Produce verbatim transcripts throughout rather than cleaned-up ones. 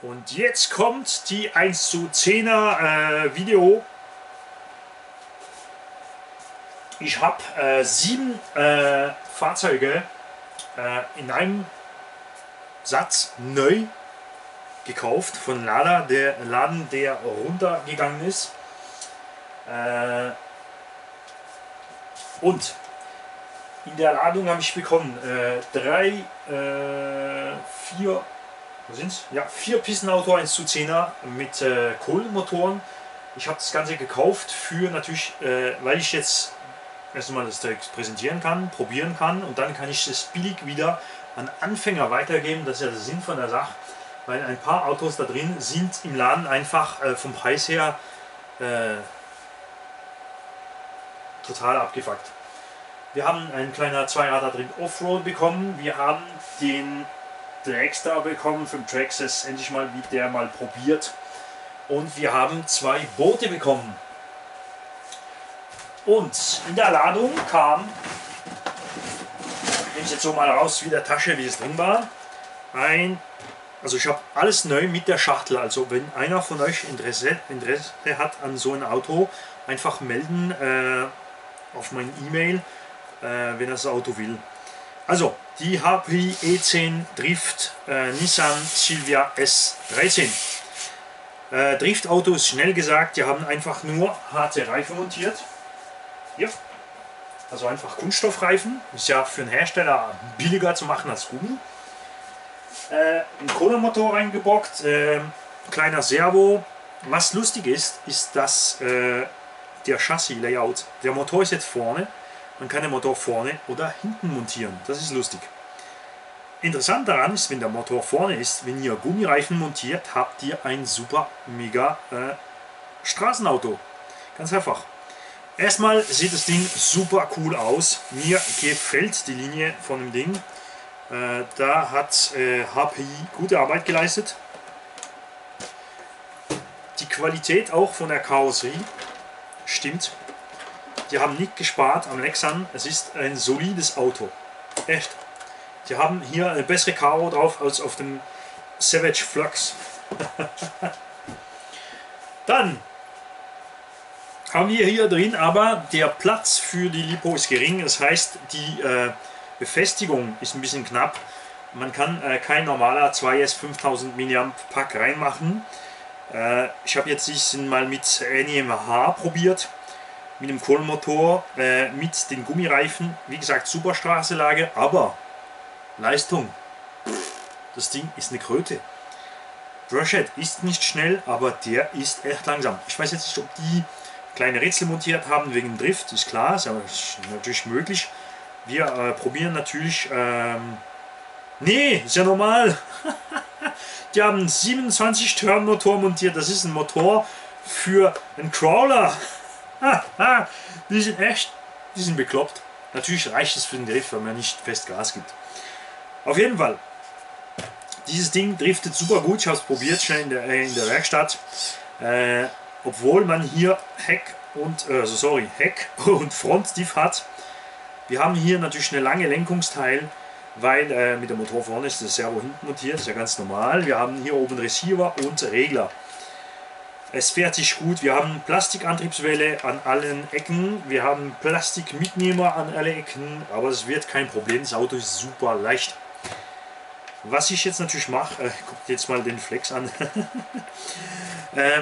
Und jetzt kommt die eins zu zehner äh, Video. Ich habe äh, sieben äh, Fahrzeuge äh, in einem Satz neu gekauft von Lada, der Laden, der runtergegangen ist. Äh, und in der Ladung habe ich bekommen äh, drei, äh, vier, wo sind's? Ja, vier Pistenauto eins zu zehner mit äh, Kohlenmotoren. Ich habe das Ganze gekauft für natürlich, äh, weil ich jetzt erstmal das direkt präsentieren kann, probieren kann und dann kann ich es billig wieder an Anfänger weitergeben. Das ist ja der Sinn von der Sache, weil ein paar Autos da drin sind im Laden einfach äh, vom Preis her äh, total abgefuckt. Wir haben einen kleinen Zweiradler drin Offroad bekommen, wir haben den Dragster bekommen vom Traxxas, endlich mal wie der mal probiert, und wir haben zwei Boote bekommen. Und in der Ladung kam, nehme ich jetzt so mal raus wie der Tasche, wie es drin war, ein, also ich habe alles neu mit der Schachtel. Also wenn einer von euch Interesse, Interesse hat an so einem Auto, einfach melden äh, auf mein E-Mail, äh, wenn er das Auto will. Also die H P E zehn Drift äh, Nissan Silvia S dreizehn. Äh, Driftauto ist schnell gesagt, die haben einfach nur harte Reifen montiert. Ja. Also einfach Kunststoffreifen, ist ja für einen Hersteller billiger zu machen als Gummi. Äh, ein Kohlemotor reingebockt, äh, kleiner Servo. Was lustig ist, ist dass äh, der Chassis-Layout, der Motor ist jetzt vorne, man kann den Motor vorne oder hinten montieren, das ist lustig. Interessant daran ist, wenn der Motor vorne ist, wenn ihr Gummireifen montiert, habt ihr ein super mega äh, Straßenauto, ganz einfach. Erstmal sieht das Ding super cool aus. Mir gefällt die Linie von dem Ding. Äh, da hat äh, H P I gute Arbeit geleistet. Die Qualität auch von der Karosserie stimmt. Die haben nicht gespart am Lexan. Es ist ein solides Auto. Echt. Die haben hier eine bessere Karo drauf als auf dem Savage Flux. Dann haben wir hier drin, aber der Platz für die Lipo ist gering, das heißt die äh, Befestigung ist ein bisschen knapp. Man kann äh, kein normaler zwei S fünftausend Milliampere Pack reinmachen. Äh, ich habe jetzt diesen mal mit N I M H probiert, mit dem Kohlenmotor, äh, mit den Gummireifen. Wie gesagt, super Straßenlage, aber Leistung, das Ding ist eine Kröte. Brushhead ist nicht schnell, aber der ist echt langsam. Ich weiß jetzt nicht, ob die kleine Rätsel montiert haben wegen Drift, ist klar, ist aber natürlich möglich. Wir äh, probieren natürlich, ähm, nee, ist ja normal. Die haben einen siebenundzwanzig Turn Motor montiert, das ist ein Motor für einen Crawler. Die sind echt, die sind bekloppt. Natürlich reicht es für den Drift, weil man nicht fest Gas gibt. Auf jeden Fall, dieses Ding driftet super gut, ich habe es probiert, schnell in der, äh, in der Werkstatt. Äh, Obwohl man hier Heck und äh, also sorry, Heck und Frontdiff hat. Wir haben hier natürlich eine lange Lenkungsteil, weil äh, mit dem Motor vorne ist das Servo hinten montiert, ist ja ganz normal. Wir haben hier oben Receiver und Regler. Es fährt sich gut. Wir haben Plastikantriebswelle an allen Ecken. Wir haben Plastikmitnehmer an alle Ecken, aber es wird kein Problem. Das Auto ist super leicht. Was ich jetzt natürlich mache, äh, guckt jetzt mal den Flex an. äh,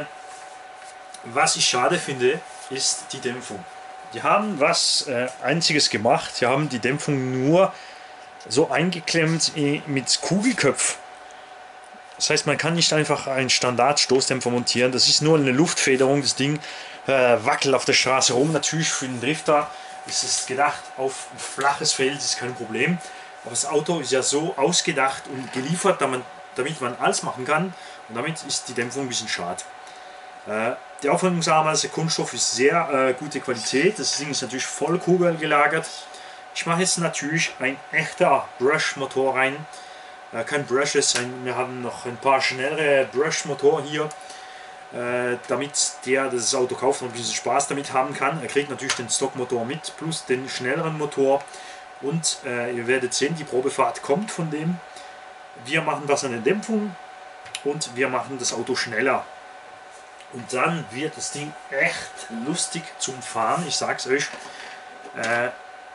Was ich schade finde, ist die Dämpfung. Die haben was äh, Einziges gemacht. Sie haben die Dämpfung nur so eingeklemmt mit Kugelköpf. Das heißt, man kann nicht einfach einen Standard-Stoßdämpfer montieren. Das ist nur eine Luftfederung. Das Ding äh, wackelt auf der Straße rum. Natürlich für den Drifter ist es gedacht auf ein flaches Feld, ist kein Problem. Aber das Auto ist ja so ausgedacht und geliefert, damit, damit man alles machen kann. Und damit ist die Dämpfung ein bisschen schade. Äh, Der Aufhängungsarm als Kunststoff ist sehr äh, gute Qualität. Das Ding ist natürlich voll kugelgelagert. Ich mache jetzt natürlich ein echter Brush-Motor rein. Äh, kein Brushes, ein, wir haben noch ein paar schnellere Brush-Motor hier, äh, damit der das Auto kauft und ein bisschen Spaß damit haben kann. Er kriegt natürlich den Stockmotor mit, plus den schnelleren Motor. Und äh, ihr werdet sehen, die Probefahrt kommt von dem. Wir machen was an der Dämpfung. und wir machen das Auto schneller. Und dann wird das Ding echt lustig zum Fahren, ich sag's euch. Äh,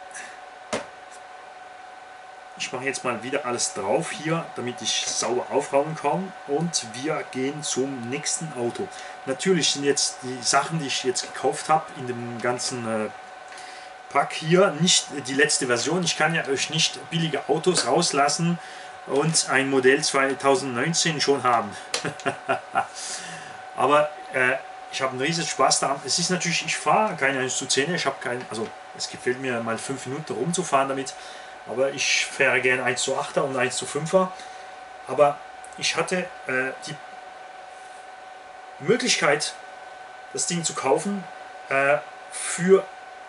ich mache jetzt mal wieder alles drauf hier, damit ich sauber aufräumen kann, und wir gehen zum nächsten Auto. Natürlich sind jetzt die Sachen, die ich jetzt gekauft habe in dem ganzen äh, Pack hier, nicht die letzte Version. Ich kann ja euch nicht billige Autos rauslassen und ein Modell zweitausendneunzehn schon haben. Aber äh, ich habe einen riesen Spaß da. Es ist natürlich, ich fahre keine eins zu zehn, ich habe kein, also es gefällt mir mal fünf Minuten rumzufahren damit, aber ich fahre gerne eins zu achter und eins zu fünfer. Aber ich hatte äh, die Möglichkeit, das Ding zu kaufen äh, für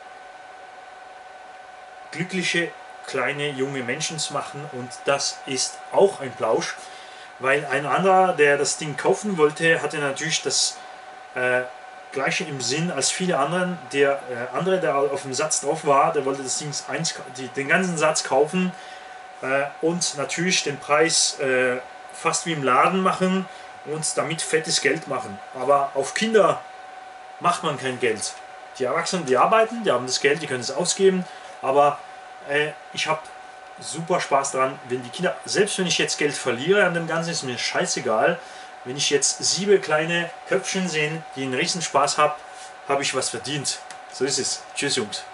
glückliche kleine junge Menschen zu machen, und das ist auch ein Plausch, weil ein anderer, der das Ding kaufen wollte, hatte natürlich das äh, gleiche im Sinn als viele anderen. Der äh, andere, der auf dem Satz drauf war, der wollte das Ding eins, die, den ganzen Satz kaufen äh, und natürlich den Preis äh, fast wie im Laden machen und damit fettes Geld machen. Aber auf Kinder macht man kein Geld. Die Erwachsenen, die arbeiten, die haben das Geld, die können es ausgeben, aber äh, ich habe super Spaß dran, wenn die Kinder, selbst wenn ich jetzt Geld verliere an dem Ganzen, ist mir scheißegal. Wenn ich jetzt sieben kleine Köpfchen sehe, die einen riesen Spaß haben, habe ich was verdient. So ist es. Tschüss Jungs.